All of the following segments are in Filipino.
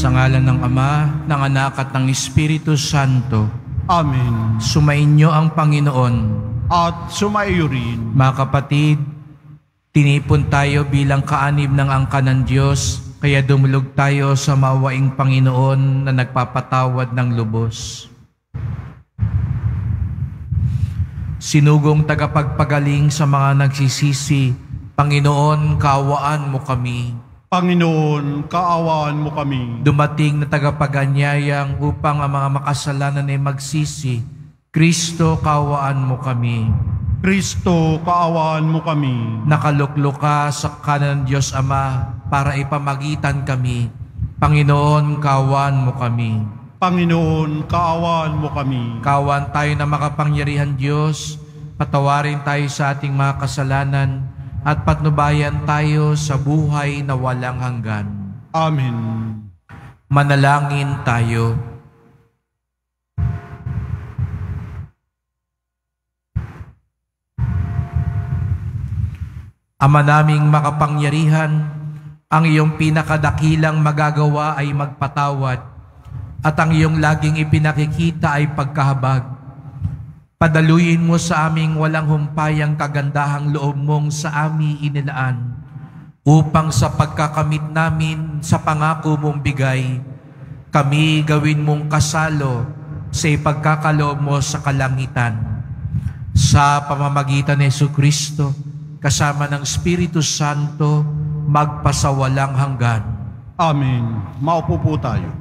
Sa ngalan ng Ama, ng Anak at ng Espiritu Santo. Amen. Sumainyo ang Panginoon. At sumaiyo rin. Mga kapatid, tinipon tayo bilang kaanib ng angka ng Diyos, kaya dumulog tayo sa mawaing Panginoon na nagpapatawad ng lubos. Sinugong tagapagpagaling sa mga nagsisisi, Panginoon, kaawaan mo kami. Panginoon, kaawaan mo kami. Dumating na tagapaganyayang upang ang mga makasalanan ay magsisi, Kristo, kaawaan mo kami. Kristo, kaawaan mo kami. Nakaluklok ka sa kanan ng Diyos Ama para ipamagitan kami. Panginoon, kaawaan mo kami. Panginoon, kaawaan mo kami. Kaawaan tayo na makapangyarihan Diyos, patawarin tayo sa ating mga kasalanan, at patnubayan tayo sa buhay na walang hanggan. Amen. Manalangin tayo. Ama naming makapangyarihan, ang iyong pinakadakilang magagawa ay magpatawad, at ang iyong laging ipinakikita ay pagkahabag. Padaluyin mo sa aming walang humpayang kagandahang loob mong sa aming inilaan, upang sa pagkakamit namin sa pangako mong bigay, kami gawin mong kasalo sa ipagkakaloob mo sa kalangitan. Sa pamamagitan ni Jesucristo, kasama ng Espiritu Santo, magpasawalang hanggan. Amen. Maupo po tayo.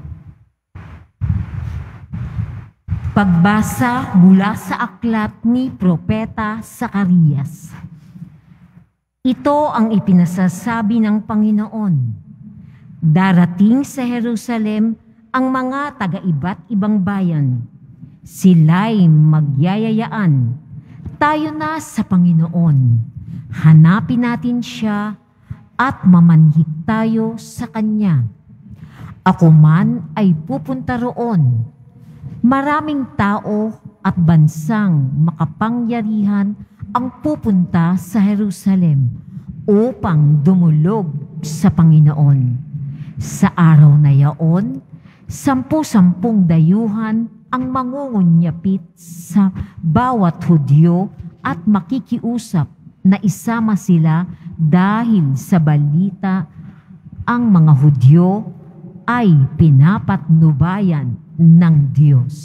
Pagbasa mula sa aklat ni Propeta Zacarias. Ito ang ipinasasabi ng Panginoon. Darating sa Jerusalem ang mga taga-iba't ibang bayan. Sila'y magyayayaan. Tayo na sa Panginoon. Hanapin natin siya at mamanhik tayo sa Kanya. Ako man ay pupunta roon. Maraming tao at bansang makapangyarihan ang pupunta sa Jerusalem upang dumulog sa Panginoon. Sa araw na yaon, 10-10 dayuhan ang mangungunyapit sa bawat Hudyo at makikiusap na isama sila dahil sa balita ang mga Hudyo ay pinapatnubayan ng Diyos.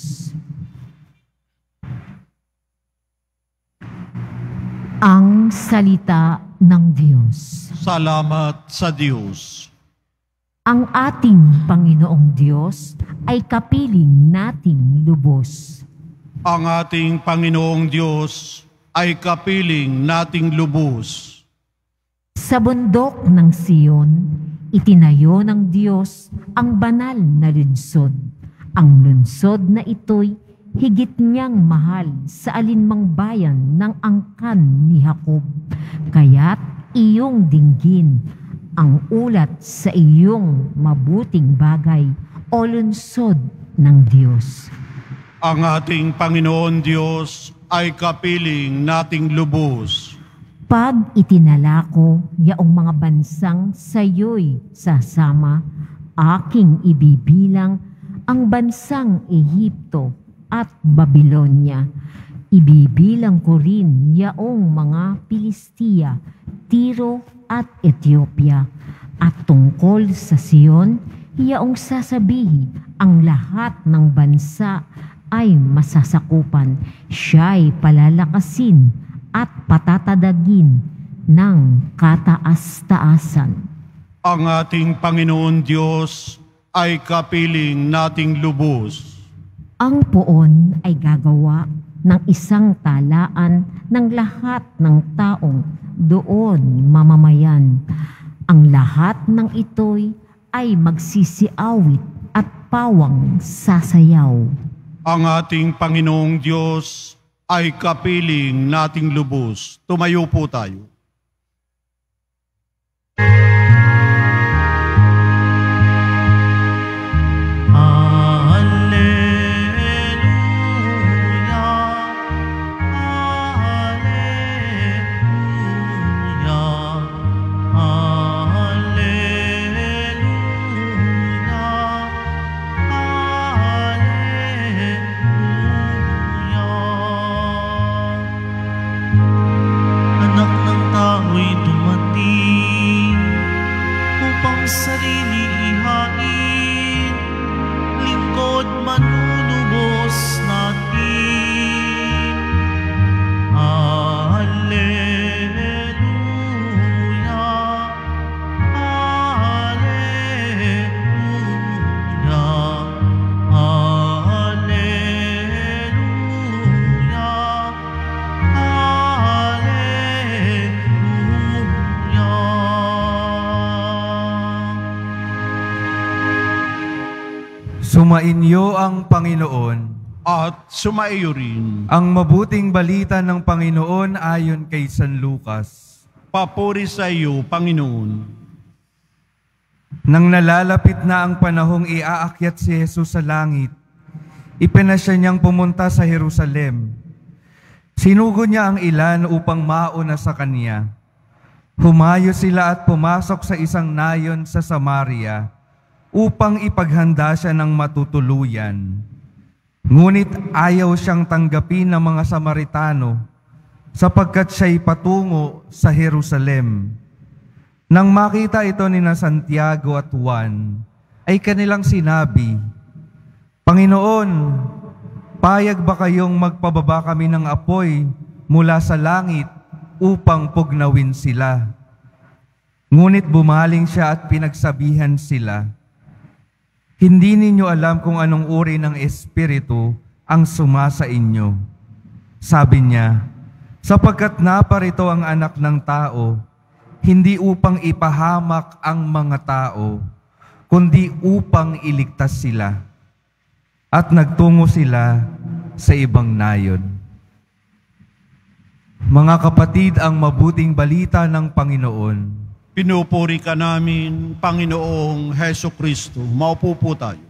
Ang salita ng Diyos. Salamat sa Diyos. Ang ating Panginoong Diyos ay kapiling nating lubos. Ang ating Panginoong Diyos ay kapiling nating lubos. Sa bundok ng Siyon, itinayo ng Diyos ang banal na lungsod. Ang lungsod na ito'y higit niyang mahal sa alinmang bayan ng angkan ni Jacob. Kaya't iyong dinggin ang ulat sa iyong mabuting bagay o lungsod ng Diyos. Ang ating Panginoon Diyos ay kapiling nating lubos. Pag itinala ko yaong mga bansang sayo'y sasama, aking ibibilang ang bansang Ehipto at Babilonya. Ibibilang ko rin yaong mga Pilistia, Tiro at Ethiopia. At tungkol sa Siyon, yaong sasabihin ang lahat ng bansa ay masasakupan. Siya'y palalakasin at patatadagin ng kataas-taasan. Ang ating Panginoon Diyos ay kapiling nating lubos. Ang poon ay gagawa ng isang talaan ng lahat ng taong doon mamamayan. Ang lahat ng ito'y ay magsisiawit at pawang sasayaw. Ang ating Panginoong Diyos ay kapiling nating lubos. Tumayo po tayo. sarili ihain, lingkod manunubos natin. Alleluia, Alleluia, Alleluia, Alleluia. Sumainyo ang Panginoon. At sumaiyo rin. Ang mabuting balita ng Panginoon ayon kay San Lucas. Papuri sa iyo, Panginoon. Nang nalalapit na ang panahong iaakyat si Jesus sa langit, ipinasya niyang pumunta sa Jerusalem. Sinugo niya ang ilan upang mauna sa kanya. Humayo sila at pumasok sa isang nayon sa Samaria upang ipaghanda siya ng matutuluyan. Ngunit ayaw siyang tanggapin ng mga Samaritano sapagkat siya'y patungo sa Jerusalem. Nang makita ito ni Santiago at Juan, ay kanilang sinabi, Panginoon, payag ba kayong magpababa kami ng apoy mula sa langit upang pugnawin sila? Ngunit bumaling siya at pinagsabihan sila, Hindi ninyo alam kung anong uri ng espiritu ang sumasa inyo. Sabi niya, sapagkat naparito ang anak ng tao, hindi upang ipahamak ang mga tao, kundi upang iligtas sila. At nagtungo sila sa ibang nayon. Mga kapatid, ang mabuting balita ng Panginoon. Pinupuri ka namin, Panginoong Heso Kristo. Maupo po tayo.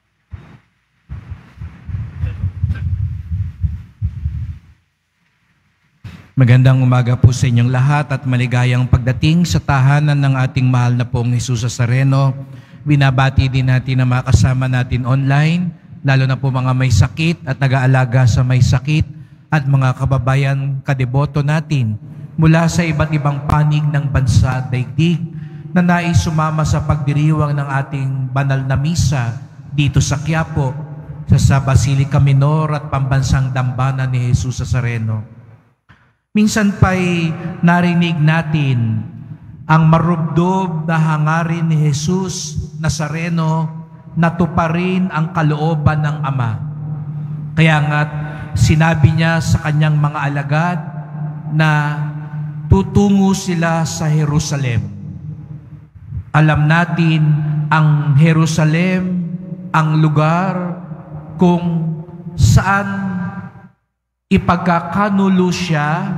Magandang umaga po sa inyong lahat at maligayang pagdating sa tahanan ng ating mahal na pong Jesus Nazareno. Binabati din natin ang mga kasama natin online, lalo na po mga may sakit at nag-aalaga sa may sakit at mga kababayan kadeboto natin mula sa iba't ibang panig ng bansa at daigdig na nais sumama sa pagdiriwang ng ating banal na misa dito sa Quiapo, sa Basilica Minor at Pambansang Dambana ni Jesus Nazareno. Minsan pa'y narinig natin ang marubdob na hangarin ni Jesus Nazareno na tuparin ang kalooban ng Ama. Kaya nga't sinabi niya sa kanyang mga alagad na tutungo sila sa Jerusalem. Alam natin ang Jerusalem, ang lugar kung saan ipagkakanulo siya,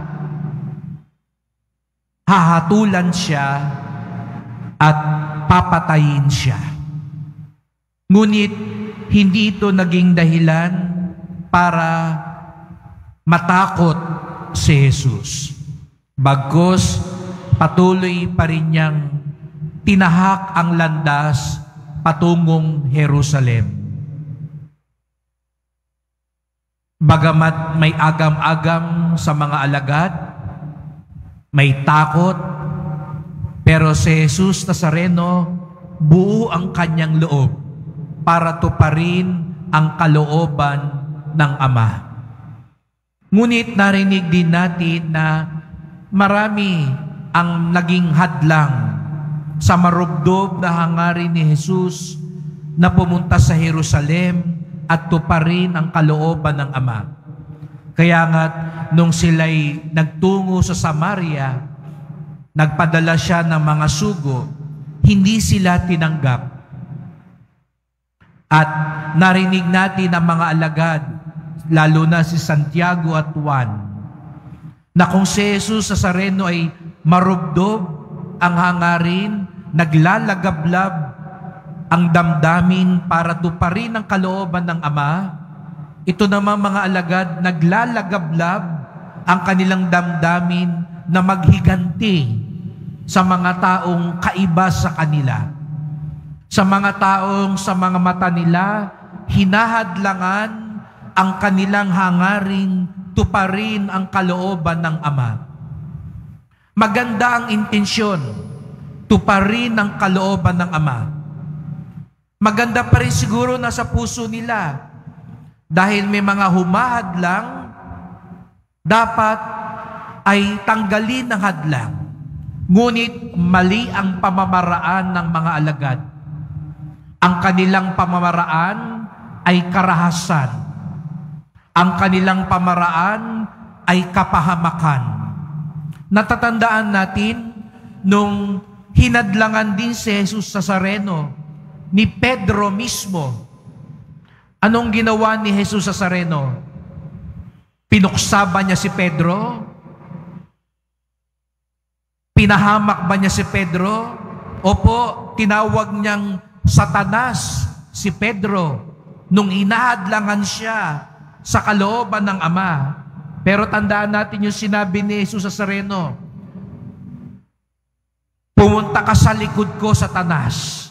hahatulan siya, at papatayin siya. Ngunit hindi ito naging dahilan para matakot si Jesus. Bagkus, patuloy pa rin niyang tinahak ang landas patungong Jerusalem. Bagamat may agam-agam sa mga alagad, may takot, pero si Jesus Nazareno, buo ang kanyang loob para tuparin ang kalooban ng Ama. Ngunit narinig din natin na marami ang naging hadlang sa marubdob na hangarin ni Jesus na pumunta sa Jerusalem at tuparin ang kalooban ng Ama. Kaya nga, nung sila'y nagtungo sa Samaria, nagpadala siya ng mga sugo, hindi sila tinanggap. At narinig natin ang mga alagad, lalo na si Santiago at Juan, na kung si Jesus Nazareno ay marubdob ang hangarin, naglalagablab ang damdamin para tuparin ang kalooban ng Ama, ito naman mga alagad, naglalagablab ang kanilang damdamin na maghiganti sa mga taong kaiba sa kanila. Sa mga taong sa mga mata nila, hinahadlangan ang kanilang hangaring tuparin ang kalooban ng Ama. Maganda ang intensyon, tuparin ng kalooban ng Ama. Maganda pa rin siguro na sa puso nila dahil may mga humahadlang, dapat ay tanggalin ng hadlang. Ngunit mali ang pamamaraan ng mga alagad. Ang kanilang pamamaraan ay karahasan. Ang kanilang pamaraan ay kapahamakan. Natatandaan natin nung hinadlangan din si Jesus Nazareno ni Pedro mismo. Anong ginawa ni Jesus Nazareno? Pinuksa ba niya si Pedro? Pinahamak ba niya si Pedro? Opo, tinawag niyang Satanas si Pedro nung hinahadlangan siya sa kalooban ng Ama. Pero tandaan natin yung sinabi ni Jesus Nazareno, pumunta ka sa likod ko, Satanas.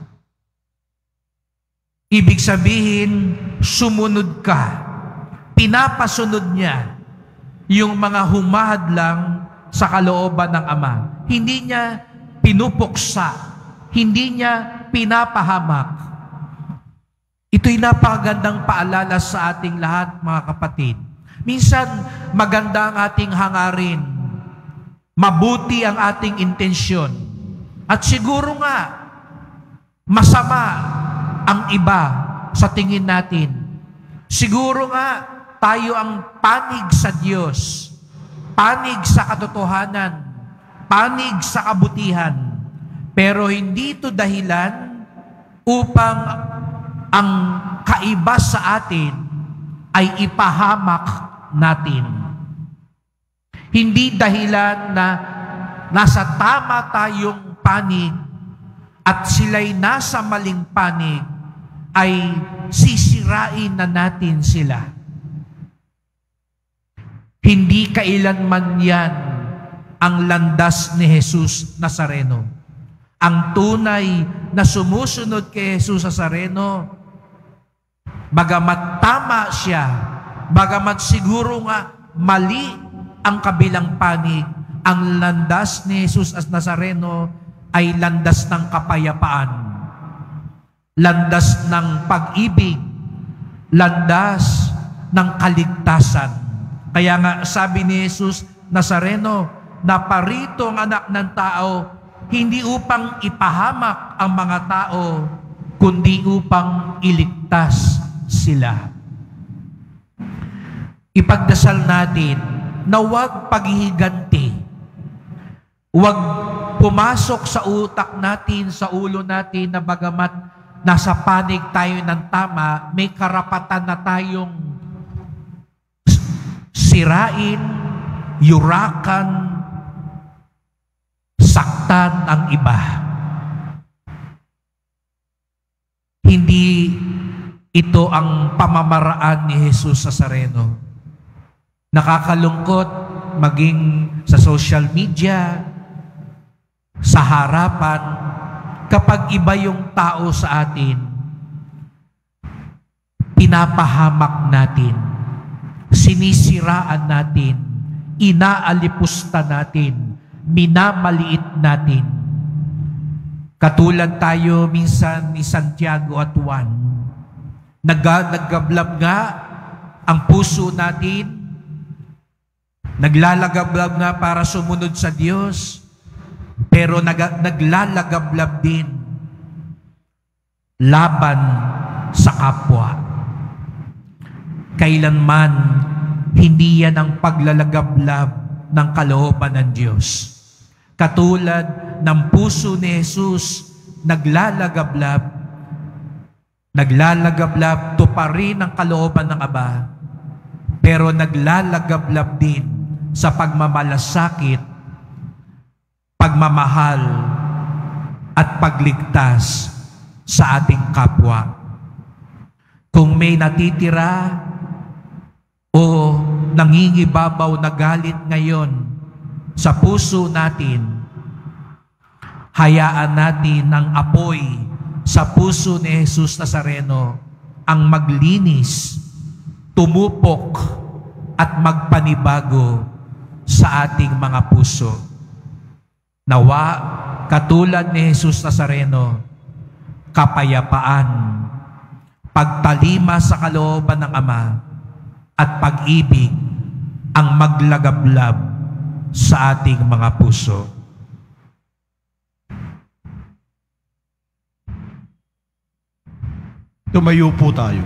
Ibig sabihin, sumunod ka. Pinapasunod niya yung mga humahadlang sa kalooban ng Ama. Hindi niya pinupuksa. Hindi niya pinapahamak. Ito'y napakagandang paalala sa ating lahat, mga kapatid. Minsan, maganda ang ating hangarin. Mabuti ang ating intensyon. At siguro nga, masama ang iba sa tingin natin. Siguro nga, tayo ang panig sa Diyos, panig sa katotohanan, panig sa kabutihan. Pero hindi ito dahilan upang ang kaiba sa atin ay ipahamak natin. Hindi dahilan na nasa tama tayong panig at sila'y nasa maling panig, ay sisirain na natin sila. Hindi kailanman yan ang landas ni Jesus Nazareno. Ang tunay na sumusunod kay Jesus Nazareno, bagamat tama siya, bagamat siguro nga mali ang kabilang panig, ang landas ni Jesus Nazareno ay landas ng kapayapaan. Landas ng pag-ibig, landas ng kaligtasan. Kaya nga sabi ni Jesus Nazareno, naparito ang anak ng tao, hindi upang ipahamak ang mga tao, kundi upang iligtas sila. Ipagdasal natin na huwag paghihiganti, huwag pumasok sa utak natin, sa ulo natin na bagamat nasa panig tayo ng tama, may karapatan na tayong sirain, yurakan, saktan ang iba. Hindi ito ang pamamaraan ni Jesus Nazareno. Nakakalungkot maging sa social media, sa harapan, kapag iba yung tao sa atin, pinapahamak natin, sinisiraan natin, inaalipusta natin, minamaliit natin. Katulad tayo minsan ni Santiago at Juan, naggablab nga ang puso natin, naglalagablab nga para sumunod sa Diyos, pero naglalagablab din laban sa kapwa. Kailanman, hindi yan ang paglalagablab ng kalooban ng Diyos. Katulad ng puso ni Jesus, naglalagablab, tuparin ang kalooban ng Ama, pero naglalagablab din sa pagmamalasakit, pagmamahal, at pagligtas sa ating kapwa. Kung may natitira o nangingibabaw na galit ngayon sa puso natin, hayaan natin ang apoy sa puso ni Jesus Nazareno ang maglinis, tumupok, at magpanibago sa ating mga puso. Nawa, katulad ni Jesus Nazareno, kapayapaan, pagtalima sa kalooban ng Ama, at pag-ibig ang maglagablab sa ating mga puso. Tumayo po tayo.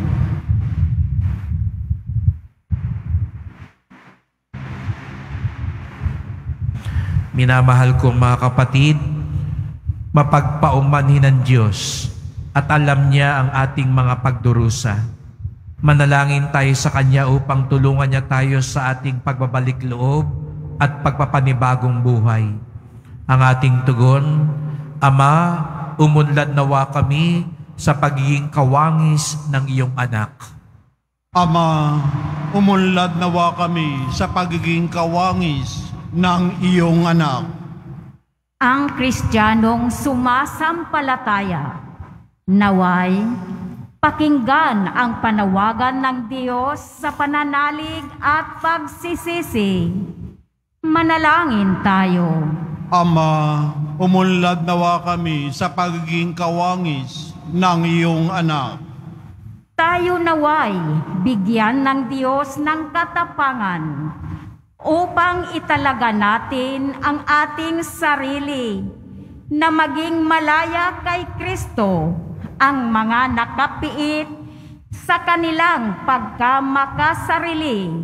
Minamahal kong mga kapatid, mapagpaumanhin ng Diyos at alam niya ang ating mga pagdurusa. Manalangin tayo sa Kanya upang tulungan niya tayo sa ating pagbabalik loob at pagpapanibagong buhay. Ang ating tugon, Ama, umunlad nawa kami sa pagiging kawangis ng iyong anak. Ama, umunlad nawa kami sa pagiging kawangis ng iyong anak. Ang Kristiyanong sumasampalataya, naway pakinggan ang panawagan ng Diyos sa pananalig at pagsisisi. Manalangin tayo. Ama, umunlad nawa kami sa pagiging kawangis ng iyong anak. Tayo naway bigyan ng Diyos ng katapangan upang italaga natin ang ating sarili na maging malaya kay Kristo ang mga nakapiit sa kanilang pagkamakasarili.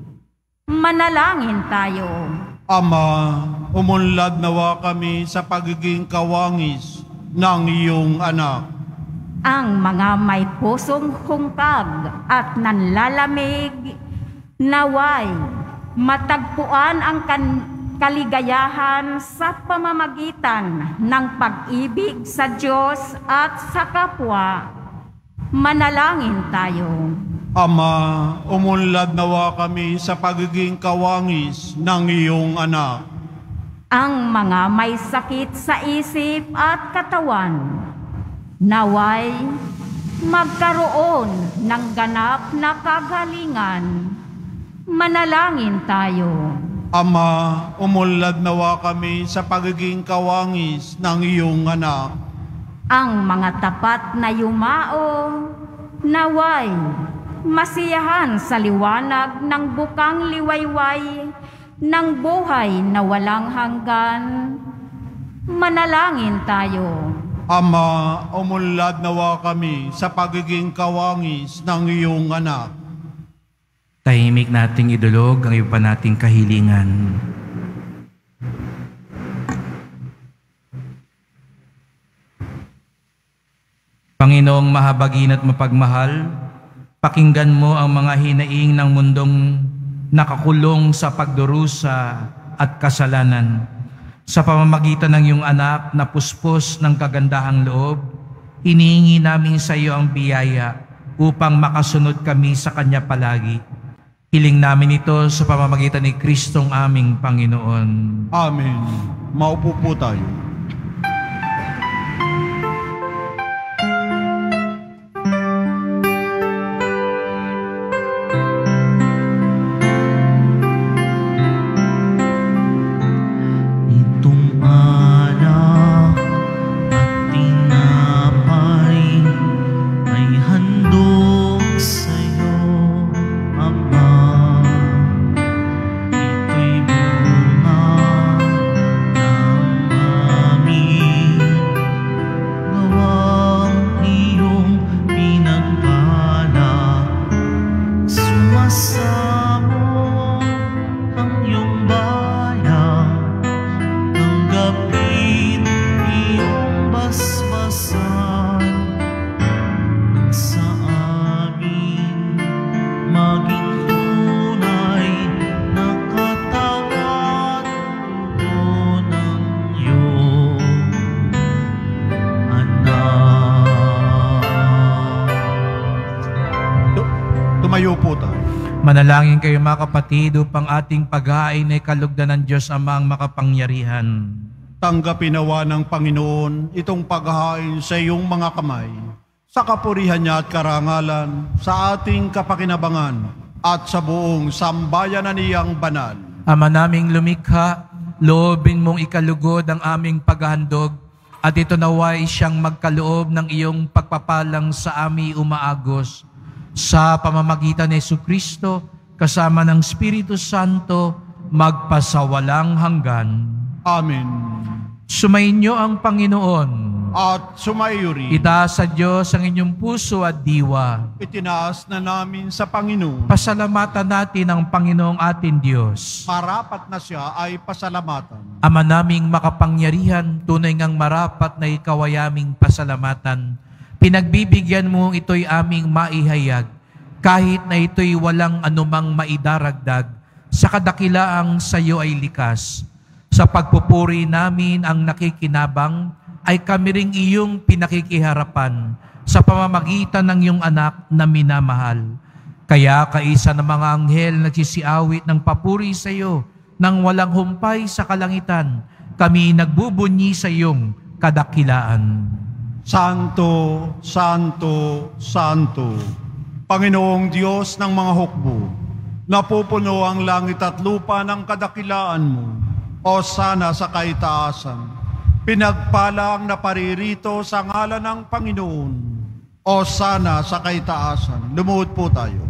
Manalangin tayo. Ama, umunlad nawa kami sa pagiging kawangis ng iyong anak. Ang mga may pusong hungkag at nanlalamig, naway matagpuan ang kaligayahan sa pamamagitan ng pag-ibig sa Diyos at sa kapwa. Manalangin tayo. Ama, umunlad nawa kami sa pagiging kawangis ng iyong anak. Ang mga may sakit sa isip at katawan, naway magkaroon ng ganap na kagalingan. Manalangin tayo. Ama, umunlad nawa kami sa pagiging kawangis ng iyong anak. Ang mga tapat na yumao, naway masiyahan sa liwanag ng bukang liwayway ng buhay na walang hanggan. Manalangin tayo. Ama, umunlad nawa kami sa pagiging kawangis ng iyong anak. Tahimik nating idulog ang iba nating kahilingan. Panginoong mahabagin at mapagmahal, pakinggan mo ang mga hinaing ng mundong nakakulong sa pagdurusa at kasalanan. Sa pamamagitan ng iyong anak na puspos ng kagandahang loob, inihingi namin sa iyo ang biyaya upang makasunod kami sa Kanya palagi. Hiling namin ito sa pamamagitan ni Kristong aming Panginoon. Amen. Maupo po tayo. Itong alak at tinapay ay handog sa'yo, Ama. Ito'y bunga ng aming gawang iyong pinagpala. Sumasamo ang iyong bayan, tanggapin iyong basbasan sa amin, maging tunay na katawan tubo ng iyong anak. Tumayo po tayo. Manalangin kayo mga kapatid upang ating paghain ay kalugdan ng Diyos Amang makapangyarihan. Tanggapin nawa ng Panginoon itong paghahain sa iyong mga kamay, sa kapurihan niya at karangalan, sa ating kapakinabangan, at sa buong sambayanan niyang banal. Ama naming lumikha, loobin mong ikalugod ang aming paghahandog at ito naway siyang magkaloob ng iyong pagpapalang sa aming umaagos. Sa pamamagitan ni Jesucristo, kasama ng Espiritu Santo, magpasawalang hanggan. Amen. Sumainyo ang Panginoon. At sumayo rin. Itaas sa Diyos ang inyong puso at diwa. Itinaas na namin sa Panginoon. Pasalamatan natin ang Panginoong ating Diyos. Marapat na siya ay pasalamatan. Ama naming makapangyarihan, tunay ngang marapat na ikaw ay aming pasalamatan. Pinagbibigyan mo ito'y aming maihayag, kahit na ito'y walang anumang maidaragdag, sa kadakilaang sa iyo ay likas. Sa pagpupuri namin ang nakikinabang, ay kami ring iyong pinakikiharapan sa pamamagitan ng iyong anak na minamahal. Kaya kaisa ng mga anghel nagsisiawit ng papuri sa iyo, nang walang humpay sa kalangitan, kami nagbubunyi sa iyong kadakilaan. Santo, Santo, Santo, Panginoong Diyos ng mga hukbo, napupuno ang langit at lupa ng kadakilaan mo, o sana sa kaitaasan. Pinagpala ang naparirito sa ngalan ng Panginoon, o sana sa kaitaasan. Lumuhod po tayo.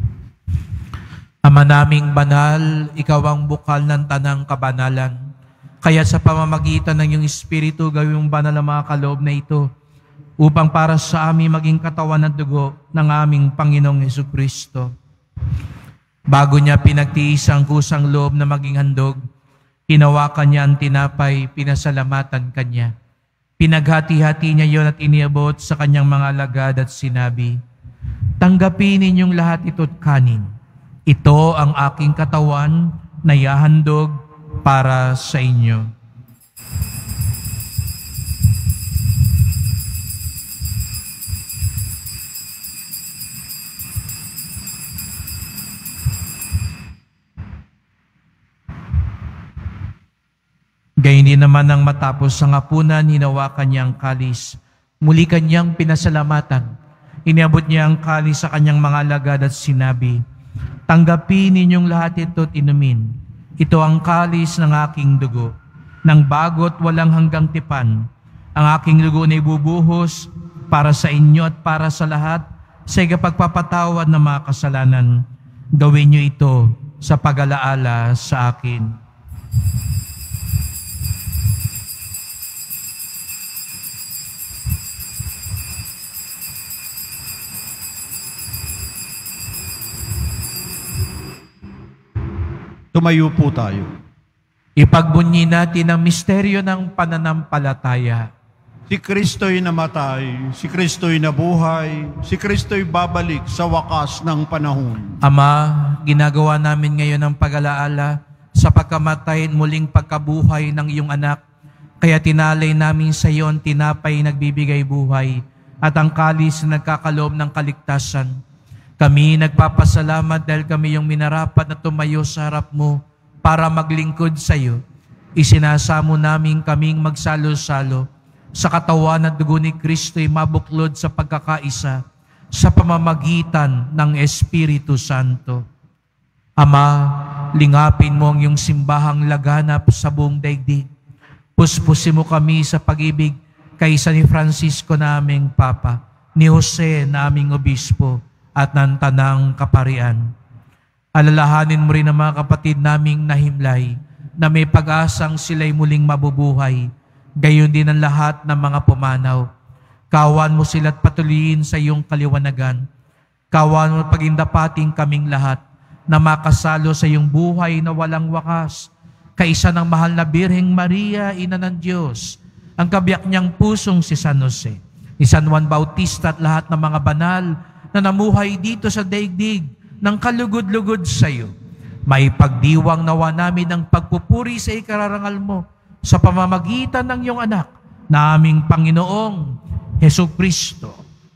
Ama naming banal, ikaw ang bukal ng tanang kabanalan. Kaya sa pamamagitan ng iyong Espiritu, gawin mong banal ang mga kaloob na ito, upang para sa amin maging katawan at dugo ng aming Panginoong Jesucristo. Bago niya pinagtiis ang kusang loob na maging handog, hinawakan niya ang tinapay, pinasalamatan kanya. Pinaghati-hati niya yon at iniabot sa kanyang mga alagad at sinabi, "Tanggapin ninyong lahat ito't kanin. Ito ang aking katawan na ihahandog para sa inyo." Gayun din naman nang matapos sa hapunan, hinawakan niya ang kalis. Muli kanyang pinasalamatan. Iniabot niya ang kalis sa kanyang mga alagad at sinabi, "Tanggapin ninyong lahat ito't inumin. Ito ang kalis ng aking dugo, ng bago't walang hanggang tipan. Ang aking dugo na ibubuhos para sa inyo at para sa lahat sa ikapagpapatawad ng mga kasalanan. Gawin niyo ito sa pag-alaala sa akin." Tumayo po tayo. Ipagbunyi natin ang misteryo ng pananampalataya. Si Kristo'y namatay, si Kristo'y nabuhay, si Kristo'y babalik sa wakas ng panahon. Ama, ginagawa namin ngayon ang pag-alaala sa pagkamatay at muling pagkabuhay ng iyong anak. Kaya tinalay namin sa iyo ang tinapay nagbibigay buhay at ang kalis na nagkakaloob ng kaligtasan. Kami nagpapasalamat dahil kami yung minarapat na tumayo sa harap mo para maglingkod sa iyo. Isinasamo namin kaming magsalo-salo sa katawan at dugo ni Kristo'y mabuklod sa pagkakaisa sa pamamagitan ng Espiritu Santo. Ama, lingapin mo ang iyong simbahang laganap sa buong daigdig. Puspusin mo kami sa pag-ibig kaysa ni Francisco naming Papa, ni Jose naming Obispo, at ng tanang kaparian. Alalahanin mo rin ang mga kapatid naming nahimlay na may pag-asang sila'y muling mabubuhay, gayon din ang lahat ng mga pumanaw. Kawan mo sila't patuloyin sa iyong kaliwanagan. Kawan mo pagindapating kaming lahat na makasalo sa iyong buhay na walang wakas, kaisa ng mahal na Birheng Maria, Ina ng Diyos, ang kabiyak niyang pusong si San Jose, ni San Juan Bautista at lahat ng mga banal na namuhay dito sa daigdig ng kalugod-lugod sa iyo. May pagdiwang nawa namin ang pagpupuri sa ikararangal mo sa pamamagitan ng iyong anak, na aming Panginoong Jesucristo.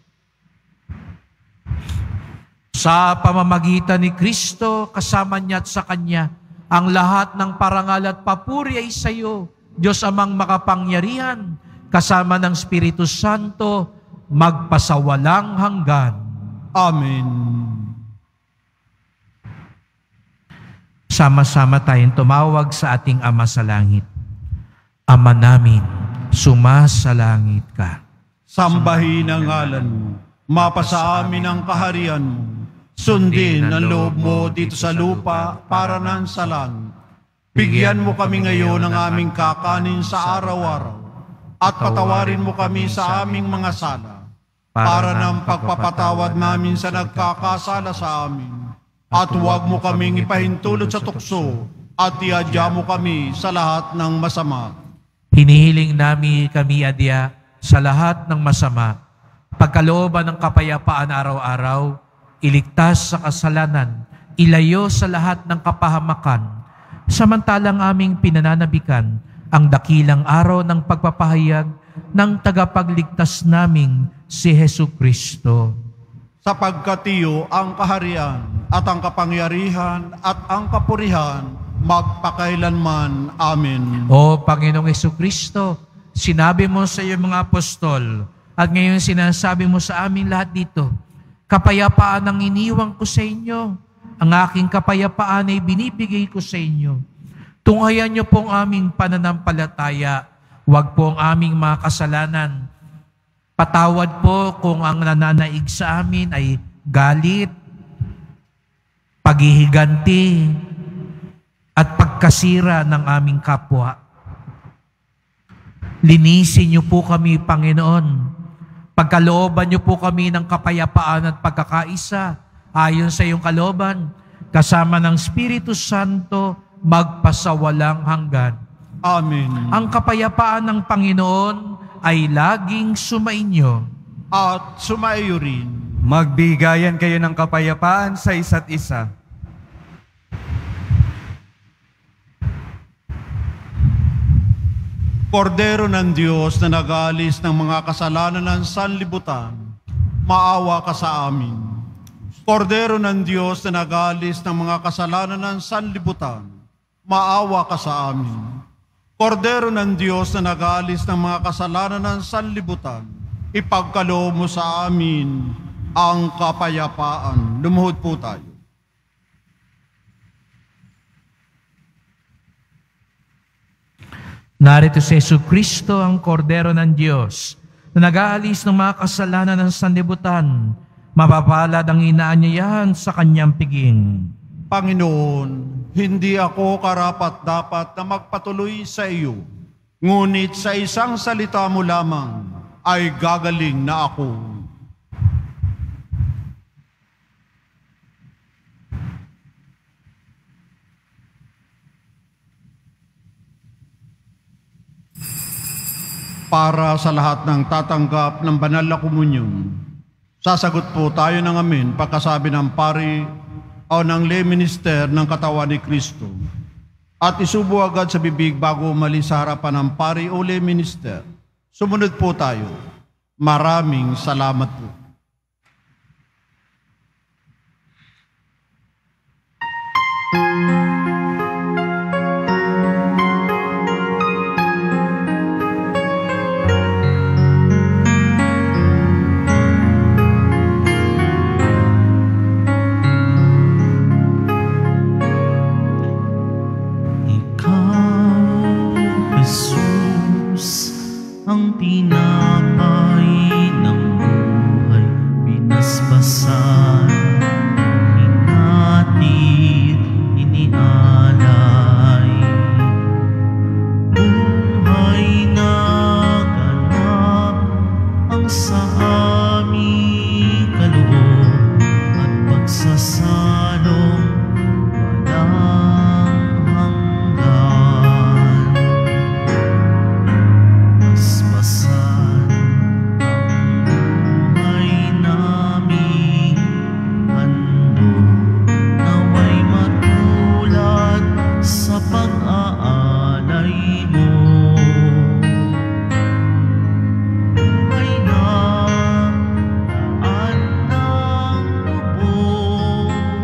Sa pamamagitan ni Kristo, kasama niya at sa Kanya, ang lahat ng parangal at papuri ay sa iyo, Diyos Amang makapangyarihan, kasama ng Espiritu Santo, magpasawalang hanggan. Amen. Sama-sama tayong tumawag sa ating Ama sa langit. Ama namin, sumasalangit ka. Sambahin ang ngalan mo. Mapasa amin ang kaharian mo. Sundin ang loob mo dito sa lupa para nan sa langit. Bigyan mo kami ngayon ng aming kakanin sa araw-araw. At patawarin mo kami sa aming mga sala. Para ng pagpapatawad namin sa nagkakasala sa amin. At huwag mo kaming ipahintulot sa tukso at iadya mo kami sa lahat ng masama. Hinihiling namin kami adya sa lahat ng masama. Pagkalooban ng kapayapaan araw-araw, iligtas sa kasalanan, ilayo sa lahat ng kapahamakan. Samantalang aming pinananabikan ang dakilang araw ng pagpapahayag ng tagapagligtas naming si Jesucristo. Sapagkat iyo ang kaharian at ang kapangyarihan at ang kapurihan magpakailanman. Amen. O Panginoong Jesucristo, sinabi mo sa iyong mga apostol at ngayon sinasabi mo sa amin lahat dito, kapayapaan ang iniwang ko sa inyo. Ang aking kapayapaan ay binibigay ko sa inyo. Tunghayan niyo po ang aming pananampalataya. Huwag po ang aming mga kasalanan. Patawad po kung ang nananaig sa amin ay galit, paghihiganti, at pagkasira ng aming kapwa. Linisin niyo po kami, Panginoon. Pagkalooban niyo po kami ng kapayapaan at pagkakaisa ayon sa iyong kalooban, kasama ng Espiritu Santo, magpasawalang hanggan. Amen. Ang kapayapaan ng Panginoon ay laging sumainyo. At sumaiyo rin. Magbigayan kayo ng kapayapaan sa isa't isa. Kordero ng Diyos na nag-aalis ng mga kasalanan ng sanlibutan, maawa ka sa amin. Kordero ng Diyos na nag-aalis ng mga kasalanan ng sanlibutan, maawa ka sa amin. Kordero ng Diyos na nag-aalis ng mga kasalanan ng sanlibutan, ipagkaloob mo sa amin ang kapayapaan. Lumuhod po tayo. Narito si Jesucristo, ang Kordero ng Diyos, na nag-aalis ng mga kasalanan ng sanlibutan. Mapapalad ang inaanyayahan sa kanyang piging. Panginoon, hindi ako karapat-dapat na magpatuloy sa iyo, ngunit sa isang salita mo lamang ay gagaling na ako. Para sa lahat ng tatanggap ng banal na komunyon, sasagot po tayo ng amen pagkasabi ng pari o ng lay minister ng katawan ni Kristo. At isubo agad sa bibig bago umalis sa harapan ng pari o lay minister. Sumunod po tayo. Maraming salamat po. Ang tinapay ng buhay, binasbasan, hinatid, inialay. Buhay na ganap ang sa aming kaloob at pagsasalong walang hanggan. Basbasan ang buhay naming handog, naway matulad sa pag-aalay mo. Buhay na daan ng lubog,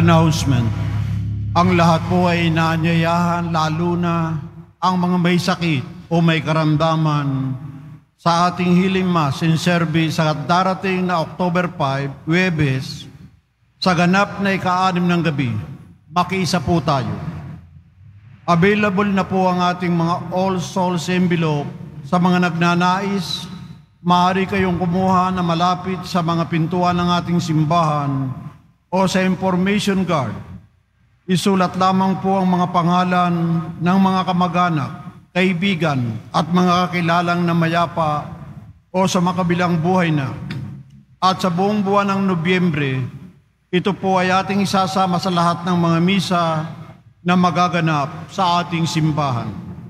Announcement. Ang lahat po ay inaanyayahan, lalo na ang mga may sakit o may karamdaman sa ating healing mass in service sa darating na October 5, Huwebes, sa ganap na ika-6 ng gabi. Makiisa po tayo. Available na po ang ating mga All Souls envelope sa mga nagnanais. Maaari kayong kumuha na malapit sa mga pintuan ng ating simbahan o sa information card. Isulat lamang po ang mga pangalan ng mga kamag-anak, kaibigan at mga kakilalang na mayapa o sa makabilang buhay na. At sa buong buwan ng Nobyembre, ito po ay ating isasama sa lahat ng mga misa na magaganap sa ating simbahan.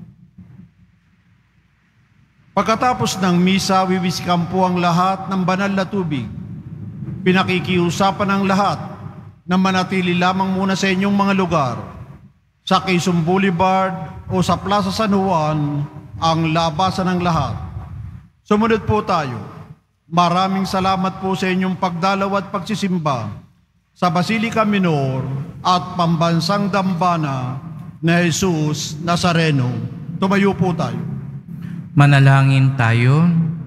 Pagkatapos ng misa, wiwisikan po ang lahat ng banal na tubig. Pinakikiusapan ng lahat na manatili lamang muna sa inyong mga lugar, sa Quezon Boulevard o sa Plaza San Juan, ang labasan ng lahat. Sumunod po tayo. Maraming salamat po sa inyong pagdalaw at pagsisimba sa Basilica Minor at Pambansang Dambana na Jesus Nazareno. Tumayo po tayo. Manalangin tayo.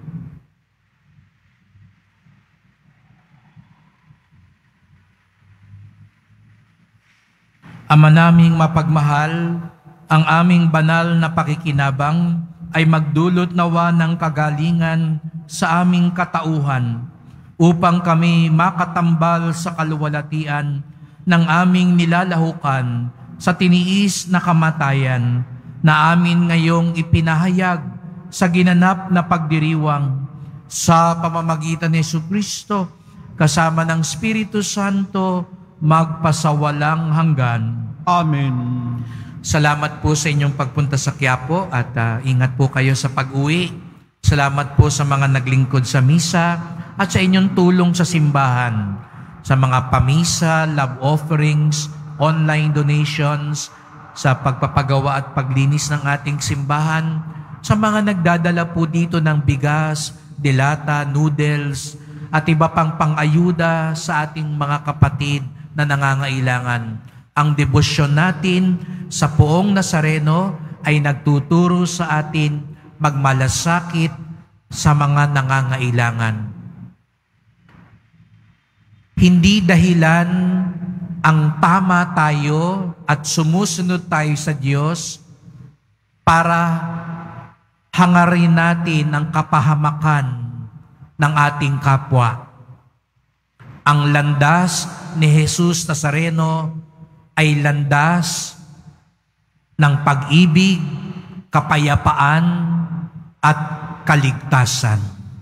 Ama naming mapagmahal, ang aming banal na pakikinabang ay magdulot nawa ng kagalingan sa aming katauhan upang kami makatambal sa kaluwalhatian ng aming nilalahukan sa tiniis na kamatayan na amin ngayong ipinahayag sa ginanap na pagdiriwang sa pamamagitan ni Jesucristo kasama ng Espiritu Santo magpasawalang hanggan. Amen. Salamat po sa inyong pagpunta sa Quiapo at ingat po kayo sa pag-uwi. Salamat po sa mga naglingkod sa misa at sa inyong tulong sa simbahan, sa mga pamisa, love offerings, online donations, sa pagpapagawa at paglinis ng ating simbahan, sa mga nagdadala po dito ng bigas, delata, noodles, at iba pang pang-ayuda sa ating mga kapatid na nangangailangan. Ang debosyon natin sa Poong Nazareno ay nagtuturo sa atin magmalasakit sa mga nangangailangan. Hindi dahilan ang tama tayo at sumusunod tayo sa Diyos para hangarin natin ang kapahamakan ng ating kapwa. Ang landas ni Jesus Nazareno ay landas ng pag-ibig, kapayapaan, at kaligtasan.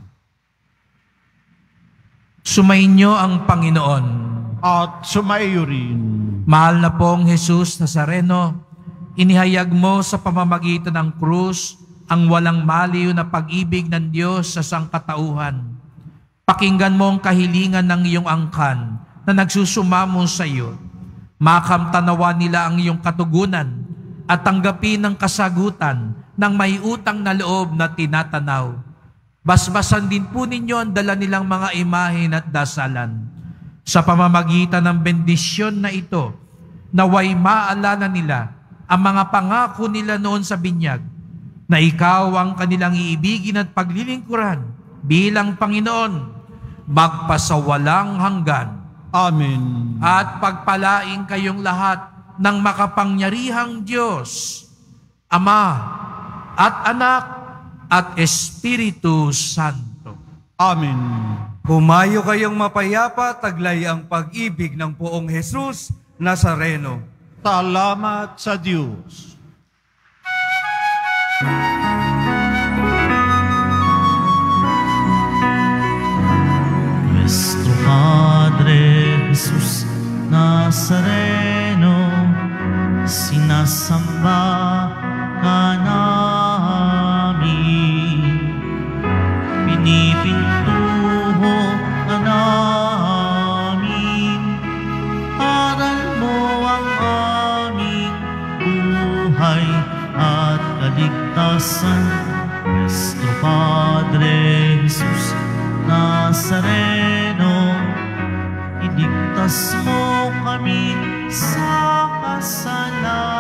Sumainyo ang Panginoon. At sumaiyo rin. Mahal na pong Jesus Nazareno, inihayag mo sa pamamagitan ng krus ang walang maliw na pag-ibig ng Diyos sa sangkatauhan. Pakinggan mo ang kahilingan ng iyong angkan na nagsusumamo sa iyo. Makamtanawa nila ang iyong katugunan at tanggapin ang kasagutan ng may utang na loob na tinatanaw. Basbasan din po ninyo ang dala nilang mga imahen at dasalan. Sa pamamagitan ng bendisyon na ito, naway maalala nila ang mga pangako nila noon sa binyag, na ikaw ang kanilang iibigin at paglilingkuran bilang Panginoon, magpasawalang hanggan. Amen. At pagpalaing kayong lahat ng makapangyarihang Diyos, Ama at Anak at Espiritu Santo. Amen. Humayo kayong mapayapa, taglay ang pag-ibig ng Poong Jesus Nazareno. Salamat sa Diyos. Nuestro Padre Jesus Nazareno, sinasamba ka namin, pinipintuho ka namin, aral mo ang aming buhay at kaligtasan. Nuestro Padre Jesus Nazareno, iligtas mo amin sa kasalanan.